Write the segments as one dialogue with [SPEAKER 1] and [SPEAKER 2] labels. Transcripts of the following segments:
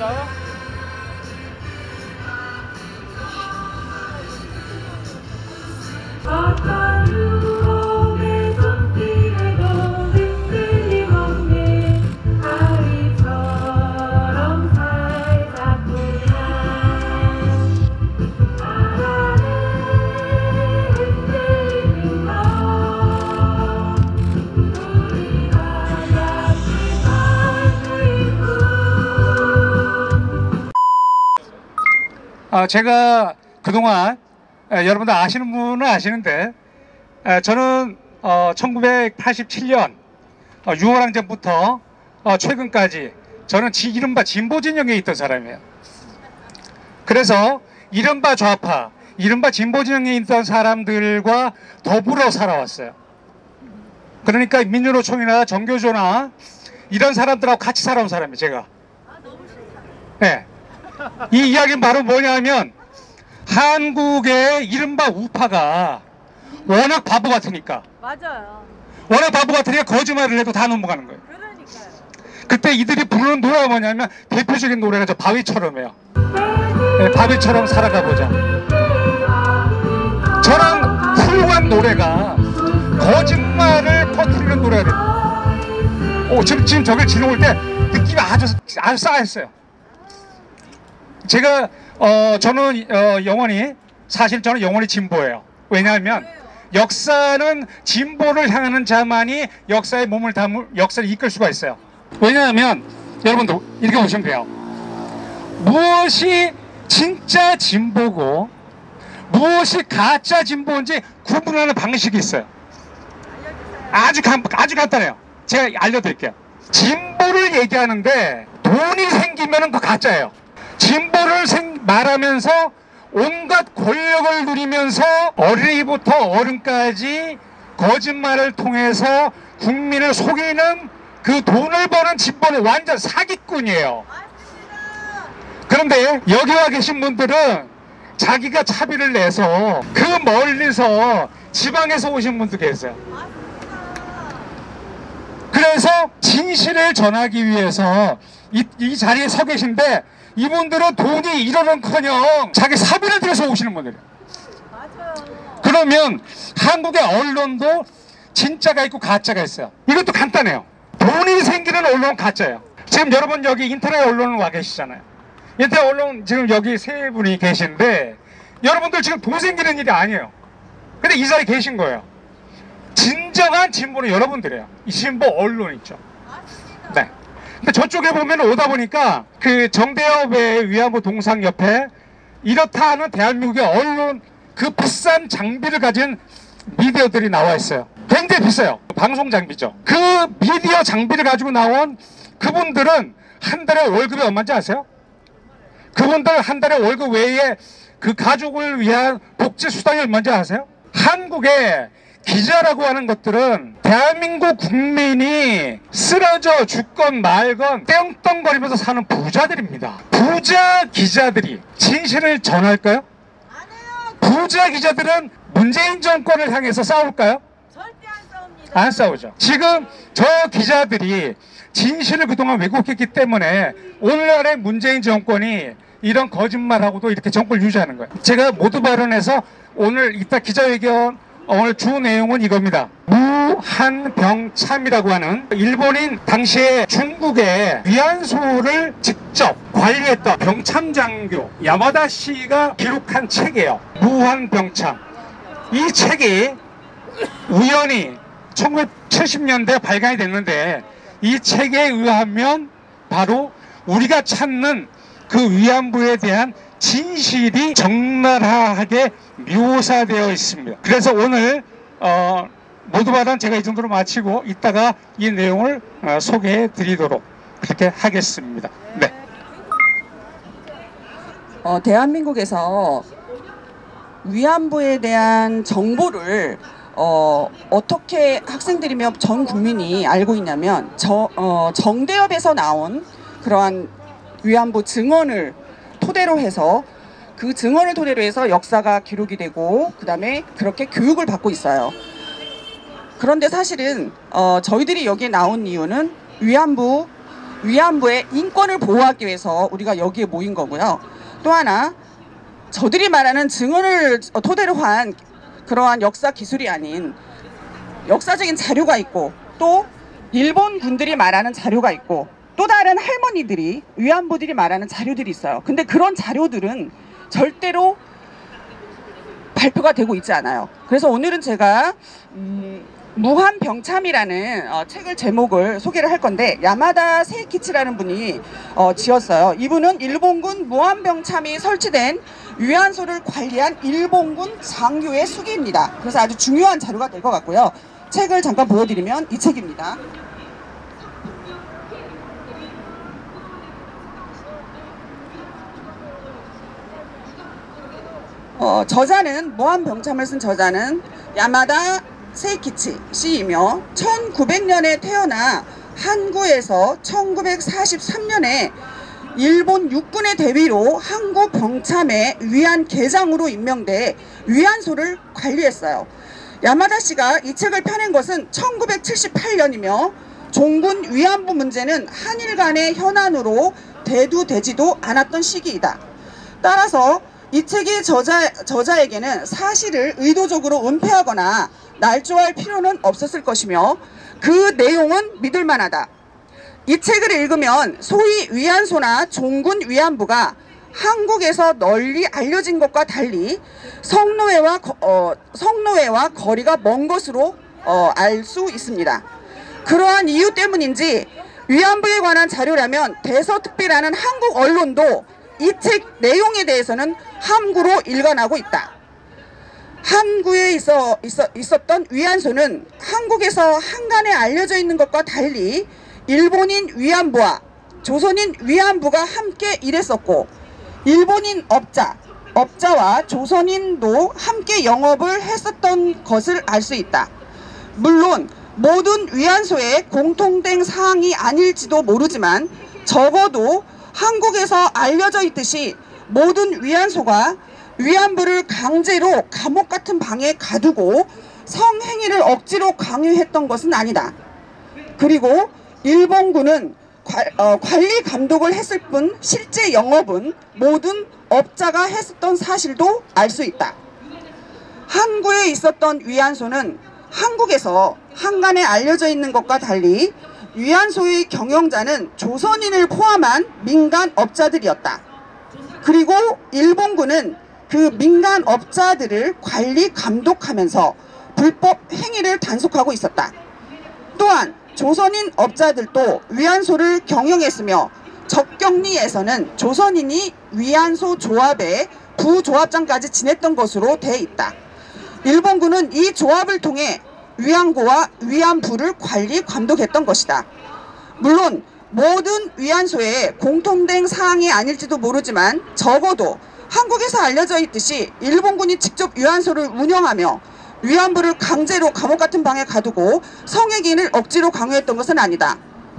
[SPEAKER 1] 있습니다. 제가 그동안 여러분들 아시는 분은 아시는데 저는 1987년 6월항쟁부터 최근까지 저는 이른바 진보진영에 있던 사람이에요. 그래서 이른바 좌파, 이른바 진보진영에 있던 사람들과 더불어 살아왔어요. 그러니까 민주노총이나 정교조나 이런 사람들하고 같이 살아온 사람이에요, 제가. 네. 이 이야기는 바로 뭐냐면 한국의 이른바 우파가 워낙 바보 같으니까. 맞아요. 워낙 바보 같으니까 거짓말을 해도 다 넘어가는 거예요. 그러니까요. 그때 이들이 부르는 노래가 뭐냐면 대표적인 노래가 저 바위처럼이에요. 네, 바위처럼 살아가보자. 저런 훌륭한 노래가 거짓말을 퍼뜨리는 노래가 돼요. 지금 저걸 지나올 때 느낌이 아주 싸했어요. 제가 저는 사실 저는 영원히 진보예요. 왜냐하면 역사는 진보를 향하는 자만이 역사에 몸을 역사를 이끌 수가 있어요. 왜냐하면 여러분들 이렇게 보시면 돼요. 무엇이 진짜 진보고 무엇이 가짜 진보인지 구분하는 방식이 있어요. 아주 간단해요. 제가 알려드릴게요. 진보를 얘기하는데 돈이 생기면 그거 가짜예요. 진보를 말하면서 온갖 권력을 누리면서 어린이부터 어른까지 거짓말을 통해서 국민을 속이는 그 돈을 버는 진보는 완전 사기꾼이에요. 그런데 여기 와 계신 분들은 자기가 차비를 내서 그 멀리서 지방에서 오신 분도 계세요. 그래서 진실을 전하기 위해서 이 자리에 서 계신데 이분들은 돈이 1원은커녕 자기 사비를 들여서 오시는 분들이에요. 맞아요. 그러면 한국의 언론도 진짜가 있고 가짜가 있어요. 이것도 간단해요. 돈이 생기는 언론은 가짜예요. 지금 여러분 여기 인터넷 언론은 와 계시잖아요. 인터넷 언론 지금 여기 세 분이 계신데 여러분들 지금 돈 생기는 일이 아니에요. 근데 이 자리에 계신 거예요. 진정한 진보는 여러분들이에요. 이 진보 언론 있죠. 네. 근데 저쪽에 보면 오다 보니까 그 정대협의 위안부 동상협회 이렇다 하는 대한민국의 언론 그 비싼 장비를 가진 미디어들이 나와 있어요. 굉장히 비싸요. 방송 장비죠. 그 미디어 장비를 가지고 나온 그분들은 한 달에 월급이 얼마인지 아세요? 그분들 한 달에 월급 외에 그 가족을 위한 복지 수당이 얼마인지 아세요? 한국에 기자라고 하는 것들은 대한민국 국민이 쓰러져 죽건 말건 떵떵거리면서 사는 부자들입니다. 부자 기자들이 진실을 전할까요? 부자 기자들은 문재인 정권을 향해서 싸울까요? 절대 안 싸웁니다. 안 싸우죠. 지금 저 기자들이 진실을 그동안 왜곡했기 때문에 오늘날의 문재인 정권이 이런 거짓말하고도 이렇게 정권을 유지하는 거예요. 제가 모두 발언해서 오늘 이따 기자회견 오늘 주 내용은 이겁니다. 무한병참이라고 하는 일본인 당시에 중국의 위안소를 직접 관리했던 병참장교 야마다 씨가 기록한 책이에요. 무한병참. 이 책이 우연히 1970년대에 발간이 됐는데 이 책에 의하면 바로 우리가 찾는 그 위안부에 대한 진실이 적나라하게 묘사되어 있습니다. 그래서 오늘 모두 발언 제가 이 정도로 마치고 이따가 이 내용을 소개해 드리도록 그렇게 하겠습니다. 네.
[SPEAKER 2] 대한민국에서 위안부에 대한 정보를 어떻게 학생들이며 전 국민이 알고 있냐면 정대협에서 나온 그러한 위안부 증언을 토대로 해서 그 증언을 토대로 해서 역사가 기록이 되고 그 다음에 그렇게 교육을 받고 있어요. 그런데 사실은 저희들이 여기에 나온 이유는 위안부 위안부의 인권을 보호하기 위해서 우리가 여기에 모인 거고요. 또 하나, 저들이 말하는 증언을 토대로 한 그러한 역사 기술이 아닌 역사적인 자료가 있고, 또 일본 군들이 말하는 자료가 있고, 또 다른 할머니들이, 위안부들이 말하는 자료들이 있어요. 근데 그런 자료들은 절대로 발표가 되고 있지 않아요. 그래서 오늘은 제가 무한병참이라는 책을 제목을 소개를 할 건데, 야마다 세이키치라는 분이 지었어요. 이분은 일본군 무한병참이 설치된 위안소를 관리한 일본군 장교의 수기입니다. 그래서 아주 중요한 자료가 될 것 같고요. 책을 잠깐 보여드리면 이 책입니다. 저자는, 무한병참을 쓴 저자는 야마다 세이키치 씨이며 1900년에 태어나 항구에서 1943년에 일본 육군의 대위로 항구 병참의 위안 계장으로 임명돼 위안소를 관리했어요. 야마다 씨가 이 책을 펴낸 것은 1978년이며 종군 위안부 문제는 한일 간의 현안으로 대두되지도 않았던 시기이다. 따라서 이 책의 저자에게는 사실을 의도적으로 은폐하거나 날조할 필요는 없었을 것이며 그 내용은 믿을 만하다. 이 책을 읽으면 소위 위안소나 종군 위안부가 한국에서 널리 알려진 것과 달리 성노예와 거리가 먼 것으로 알 수 있습니다. 그러한 이유 때문인지 위안부에 관한 자료라면 대서특비라는 한국 언론도 이 책 내용에 대해서는 함구로 일관하고 있다. 항구에 있었던 위안소는 한국에서 한간에 알려져 있는 것과 달리 일본인 위안부와 조선인 위안부가 함께 일했었고, 일본인 업자와 조선인도 함께 영업을 했었던 것을 알 수 있다. 물론 모든 위안소의 공통된 사항이 아닐지도 모르지만 적어도 한국에서 알려져 있듯이 모든 위안소가 위안부를 강제로 감옥 같은 방에 가두고 성행위를 억지로 강요했던 것은 아니다. 그리고 일본군은 관리 감독을 했을 뿐 실제 영업은 모든 업자가 했었던 사실도 알 수 있다. 항구에 있었던 위안소는 한국에서 한간에 알려져 있는 것과 달리 위안소의 경영자는 조선인을 포함한 민간 업자들이었다. 그리고 일본군은 그 민간 업자들을 관리 감독하면서 불법 행위를 단속하고 있었다. 또한 조선인 업자들도 위안소를 경영했으며 적격리에서는 조선인이 위안소 조합의 부조합장까지 지냈던 것으로 돼 있다. 일본군은 이 조합을 통해 위안고와 위안부를 관리 감독했던 것이다. 물론 모든 위안소에 공통된 사항이 아닐지도 모르지만 적어도 한국에서 알려져 있듯이 일본군이 직접 위안소를 운영하며 위안부를 강제로 감옥 같은 방에 가두고 성행위를 억지로 강요했던 것은 아니다.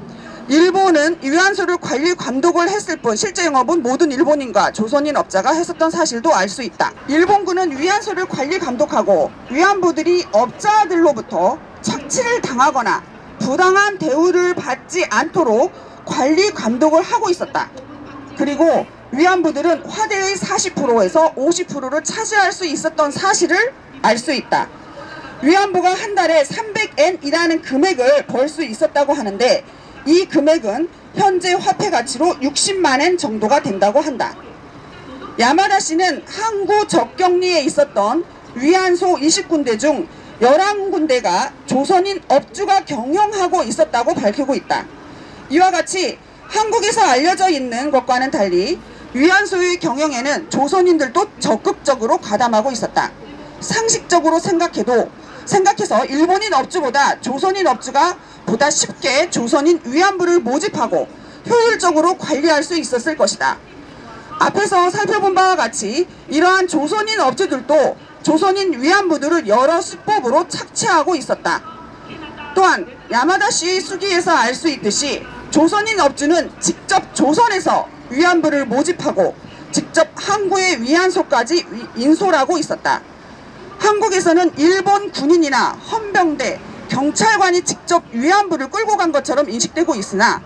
[SPEAKER 2] 일본은 위안소를 관리 감독을 했을 뿐 실제 영업은 모든 일본인과 조선인 업자가 했었던 사실도 알 수 있다. 일본군은 위안소를 관리 감독하고 위안부들이 업자들로부터 착취를 당하거나 부당한 대우를 받지 않도록 관리 감독을 하고 있었다. 그리고 위안부들은 화대의 40%에서 50%를 차지할 수 있었던 사실을 알 수 있다. 위안부가 한 달에 300엔이라는 금액을 벌 수 있었다고 하는데 이 금액은 현재 화폐 가치로 60만 엔 정도가 된다고 한다. 야마다 씨는 항구 적격리에 있었던 위안소 20군데 중 11군데가 조선인 업주가 경영하고 있었다고 밝히고 있다. 이와 같이 한국에서 알려져 있는 것과는 달리 위안소의 경영에는 조선인들도 적극적으로 가담하고 있었다. 상식적으로 생각해서 일본인 업주보다 조선인 업주가 보다 쉽게 조선인 위안부를 모집하고 효율적으로 관리할 수 있었을 것이다. 앞에서 살펴본 바와 같이 이러한 조선인 업주들도 조선인 위안부들을 여러 수법으로 착취하고 있었다. 또한 야마다 씨의 수기에서 알 수 있듯이 조선인 업주는 직접 조선에서 위안부를 모집하고 직접 항구의 위안소까지 인솔하고 있었다. 한국에서는 일본 군인이나 헌병대, 경찰관이 직접 위안부를 끌고 간 것처럼 인식되고 있으나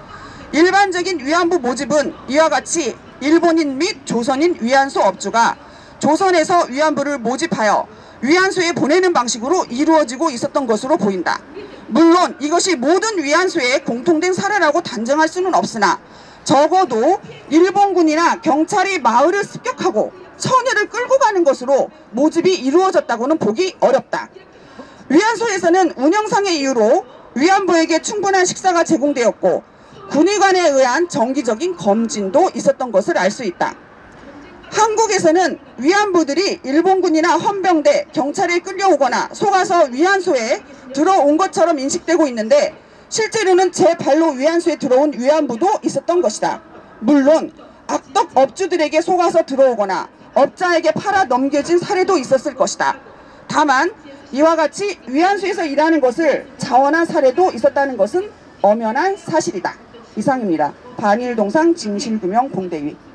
[SPEAKER 2] 일반적인 위안부 모집은 이와 같이 일본인 및 조선인 위안소 업주가 조선에서 위안부를 모집하여 위안소에 보내는 방식으로 이루어지고 있었던 것으로 보인다. 물론 이것이 모든 위안소의 공통된 사례라고 단정할 수는 없으나 적어도 일본군이나 경찰이 마을을 습격하고 처녀를 끌고 가는 것으로 모집이 이루어졌다고는 보기 어렵다. 위안소에서는 운영상의 이유로 위안부에게 충분한 식사가 제공되었고 군의관에 의한 정기적인 검진도 있었던 것을 알 수 있다. 한국에서는 위안부들이 일본군이나 헌병대, 경찰에 끌려오거나 속아서 위안소에 들어온 것처럼 인식되고 있는데 실제로는 제 발로 위안소에 들어온 위안부도 있었던 것이다. 물론 악덕 업주들에게 속아서 들어오거나 업자에게 팔아 넘겨진 사례도 있었을 것이다. 다만 이와 같이 위안소에서 일하는 것을 자원한 사례도 있었다는 것은 엄연한 사실이다. 이상입니다. 반일동상 진실규명 공대위.